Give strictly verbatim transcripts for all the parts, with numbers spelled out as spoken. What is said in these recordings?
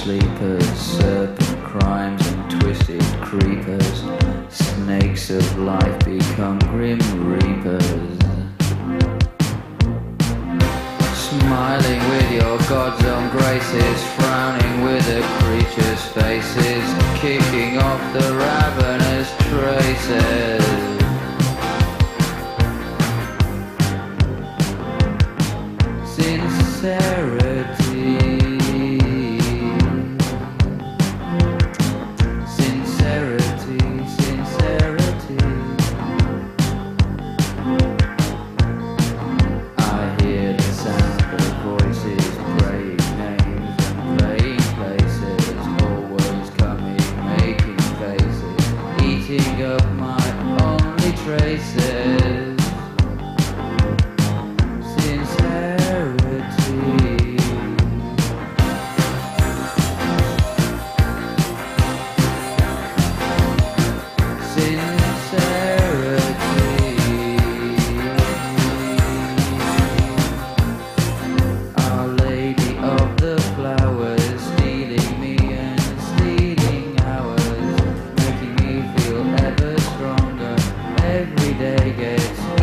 sleepers, serpent crimes and twisted creepers. Snakes of life become grim reapers. Smiling with your God's own graces, frowning with the creature's faces, kicking off the ravenous traces. Sincerity, sincerity, sincerity. I hear the sound of voices, praying names and playing places, always coming, making faces, eating up my only traces. Every day gets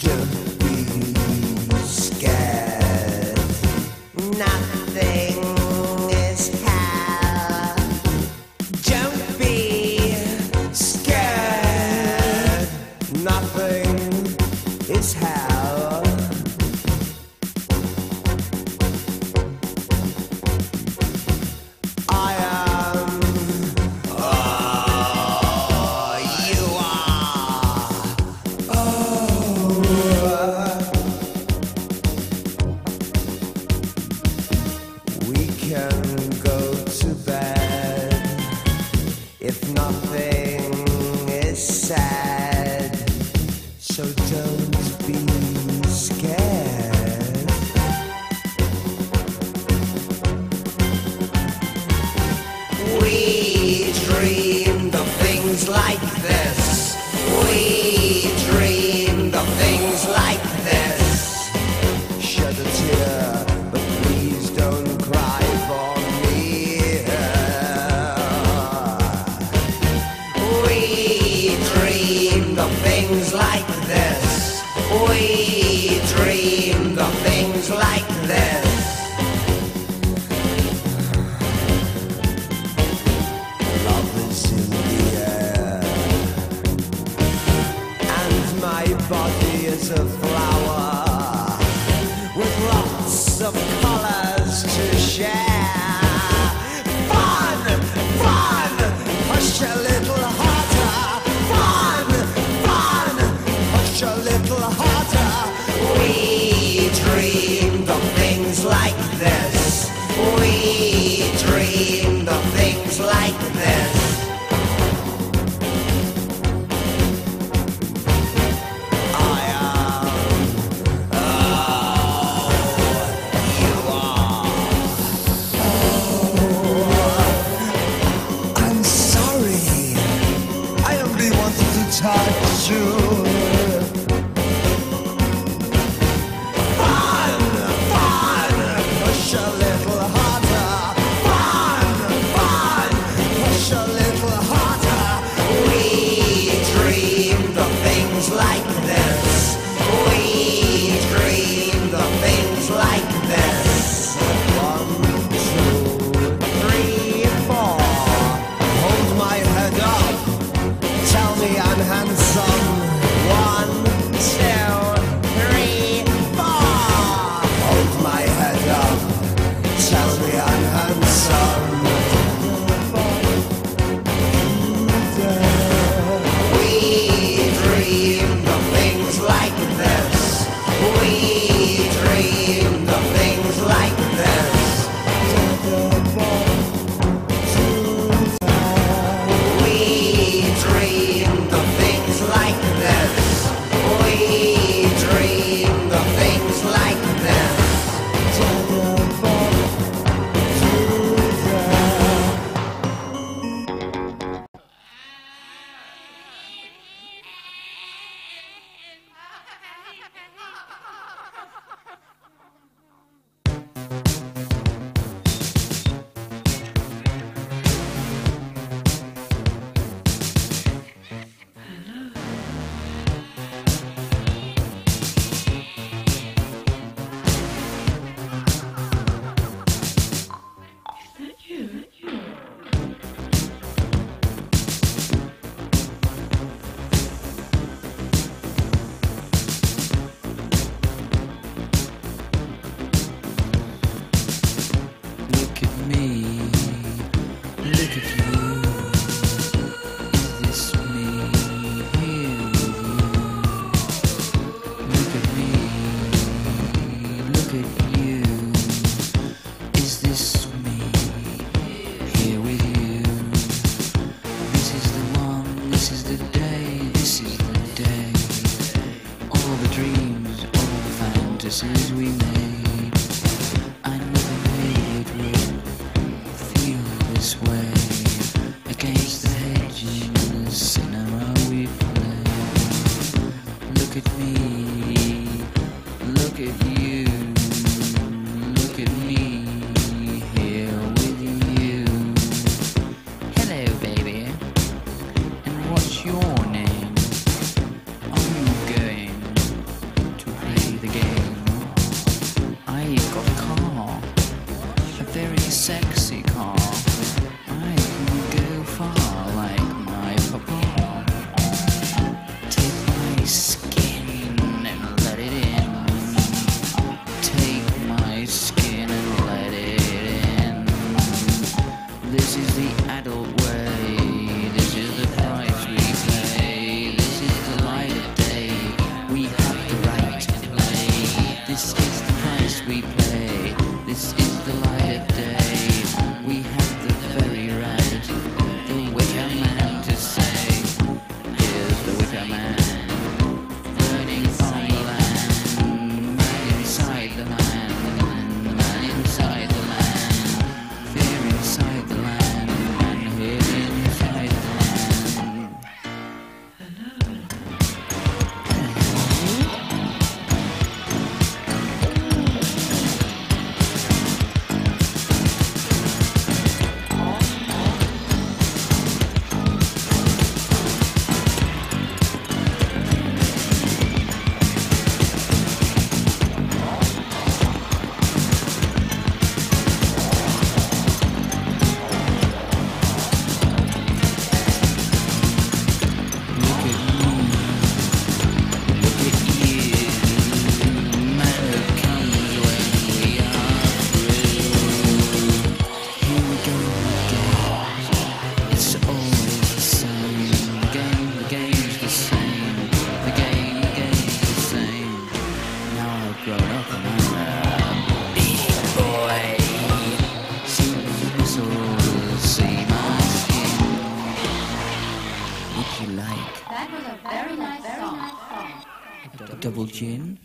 Don't be scared. Nothing is hell. Don't be scared. Nothing is hell. I am. Oh, you are. Oh. We can go to bed if nothing is said. So don't be scared. We dreamed of things like this. We dreamed of things like this. Shed a tear, but please don't cry for me. We dreamed of things like this. We dreamed of things like this. Love is in the air, and my body is a flower with lots of colors to share. Fun, fun, push a little harder. Fun, fun, push a little harder. We dreamed of things like this. We dreamed of things like this. I am. Oh, you are. Oh, I'm sorry. I only wanted to touch you. Fun, fun, push a little harder. Fun, fun, push a little harder. We dreamed of things like this. We dreamed of things like this. One, two, three, four. Hold my head up. Tell me I'm handsome. One, two, three, four. Hold my head up. Tell me I'm handsome. We dreamed of things like this. We dreamed of things like this. We dreamed of things like this. We dreamed of things like this. Look at me, look at you. Is this me here with you? Look at me, look at you. Is this me here with you? This is the one, this is the day, this is the day. All the dreams, all the fantasies we made. I never knew it would feel this way. Against the hedge in the cinema we play. Look at me, look at you. Look at me here with you. Hello, baby. And what's your name? Are you going Uncle Chin.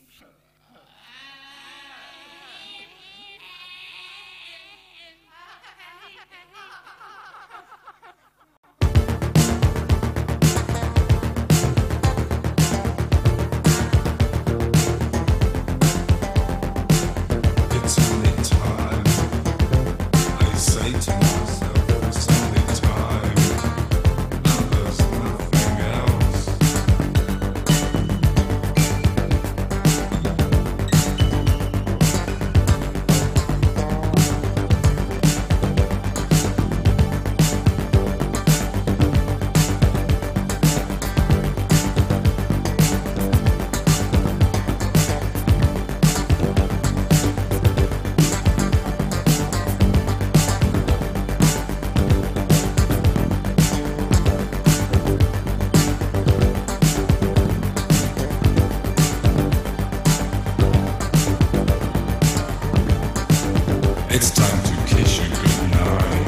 It's time to kiss you goodnight.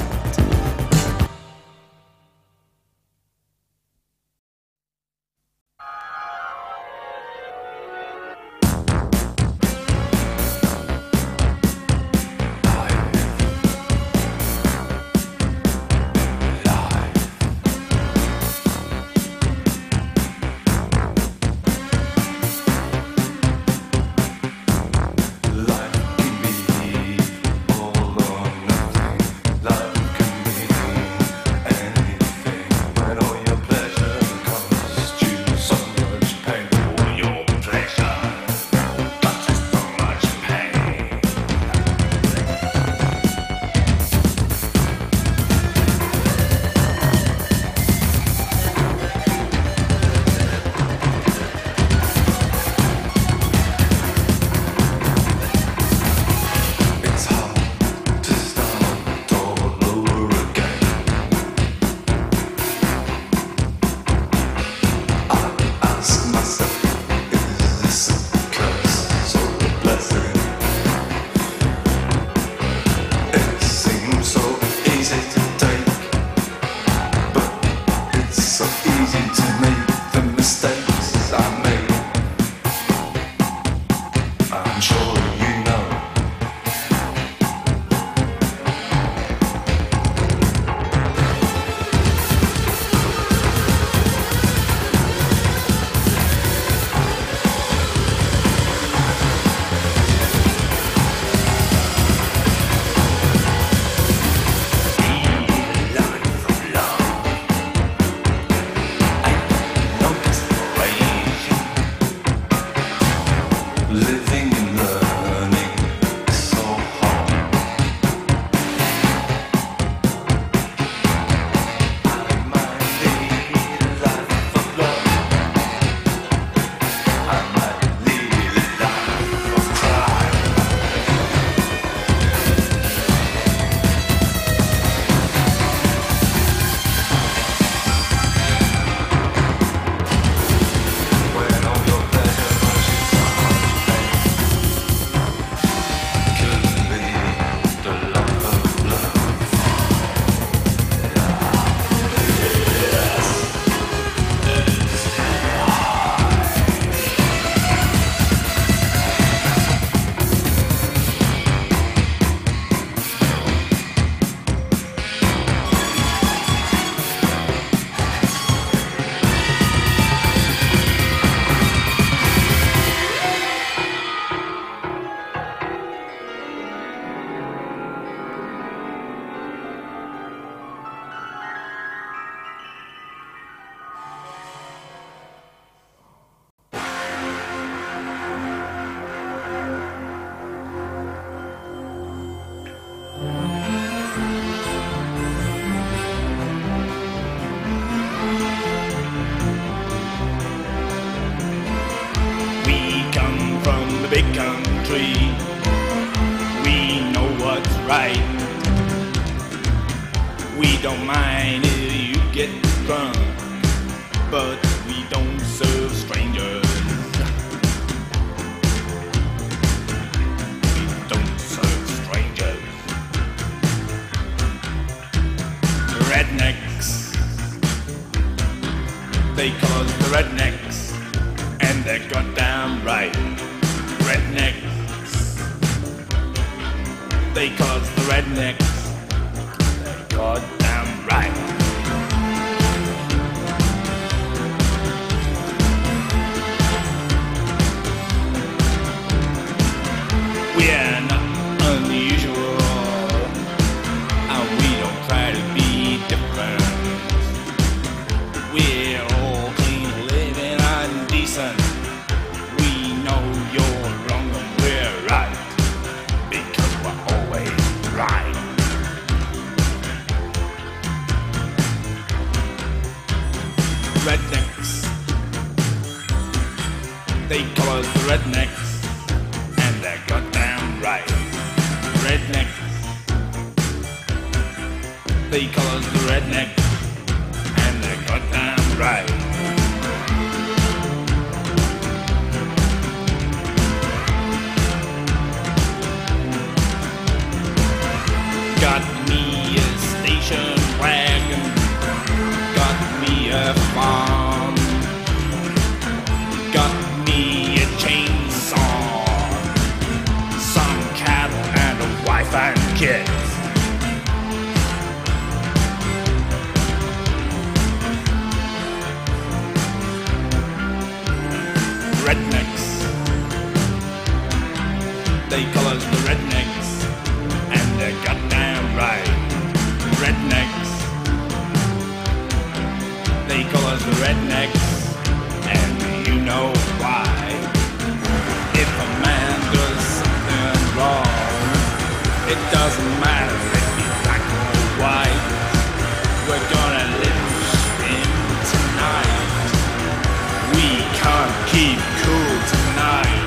We don't mind if you get drunk, but we don't serve strangers. We don't serve strangers. Rednecks, they call us the rednecks, and they're gonna goddamn right. Rednecks. They call us the rednecks. They're goddamn right. We're not unusual, and we don't try to be different. We're all clean living and decent. We know you're wrong and we're right, because we're always right. Rednecks. They call us the rednecks. They're goddamn right. Rednecks. They call us the rednecks, and they're goddamn right. Got me a station wagon, got me a farm, got me a chainsaw, and a wife and kids. Rednecks. They call us the rednecks, and they're goddamn right. Rednecks. They call us the rednecks, and you know why. If a man does something wrong, it doesn't matter if he's black or white. We're gonna lynch him tonight. We can't keep cool tonight.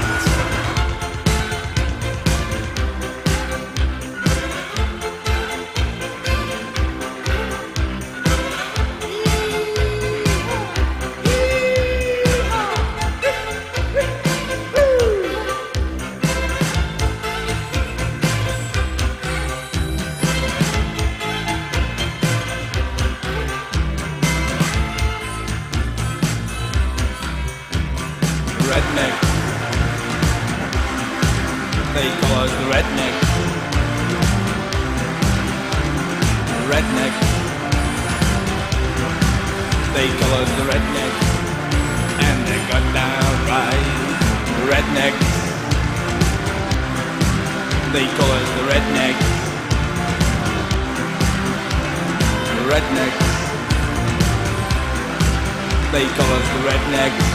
Rednecks. They call us the rednecks. Rednecks. They call us the rednecks, and they got down right. Rednecks. They call us the rednecks. Rednecks. They call us the rednecks.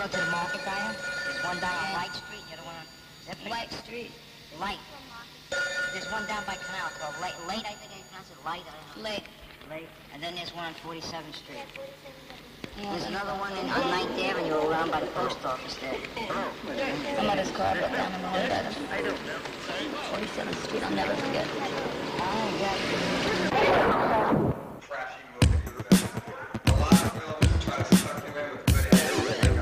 go to the market diner? There's one down on Light Street, and the other one on Zephyr. Light Street? Light. There's one down by Canal called Late, Late, I think I pronounce it Light, I don't know. Late. Late. And then there's one on forty-seventh Street. Yeah, there's another one in, on ninth Avenue around by the post office there. Oh. My mother's car broke down in the hall better. I don't know. forty-seventh Street, I'll never forget. Oh, yeah. Trashy movie. A lot of films try to suck you in with good editing.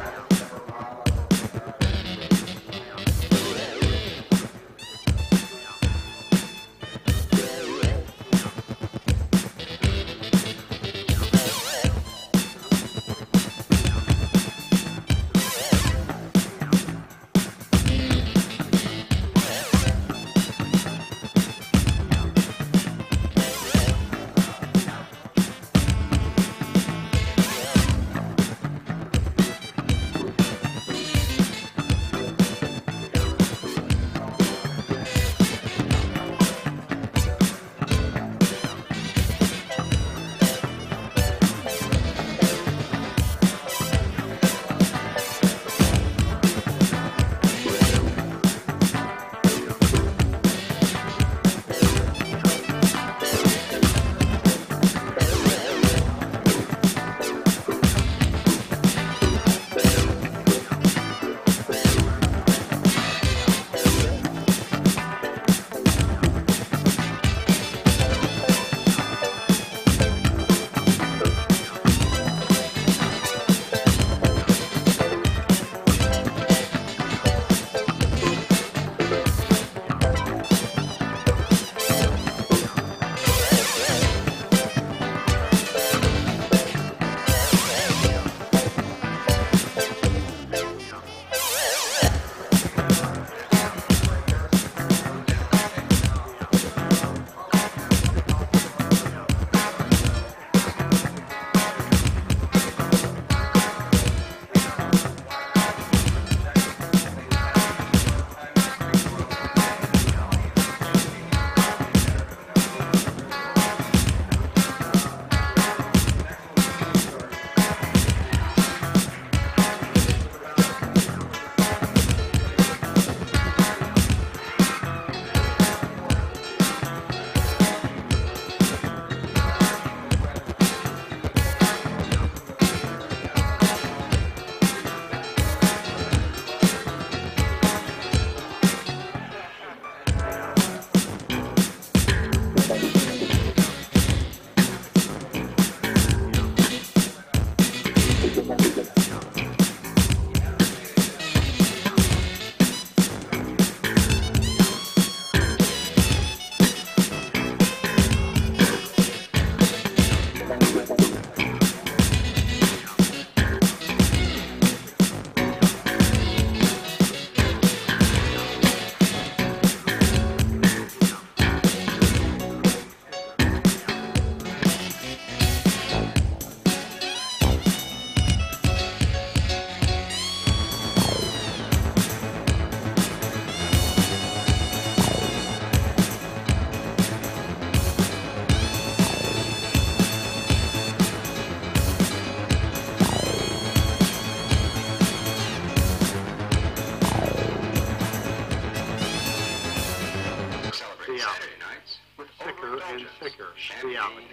and sicker reality.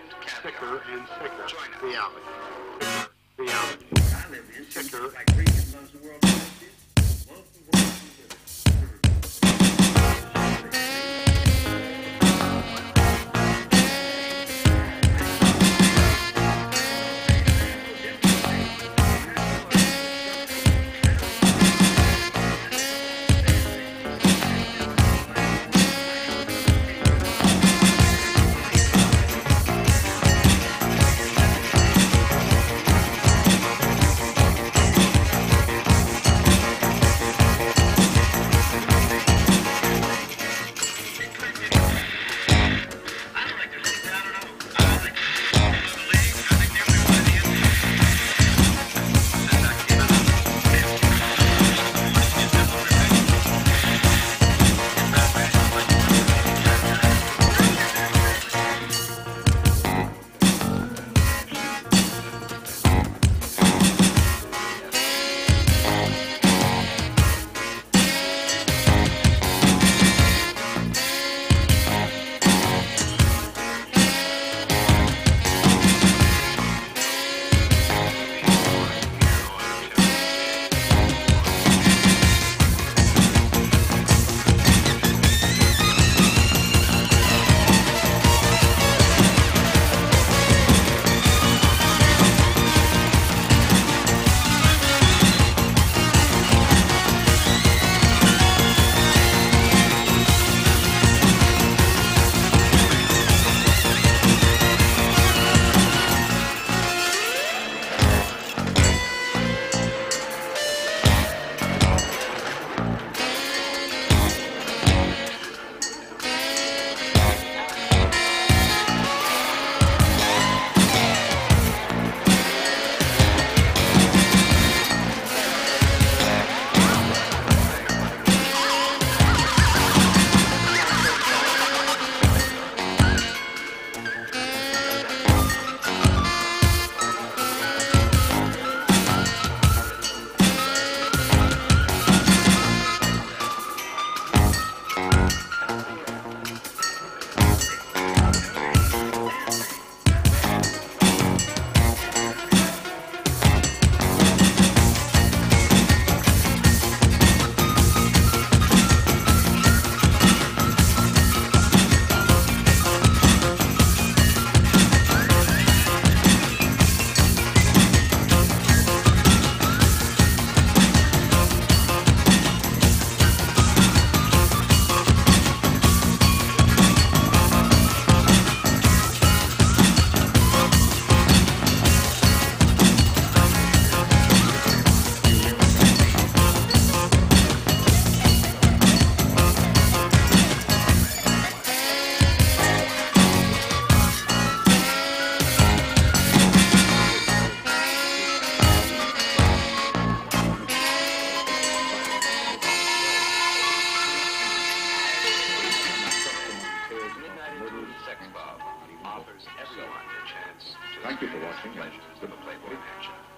Sicker and sicker reality. Sicker reality. Sicker. offers everyone the chance to Thank you for experience watching. the pleasures of a Playboy mansion.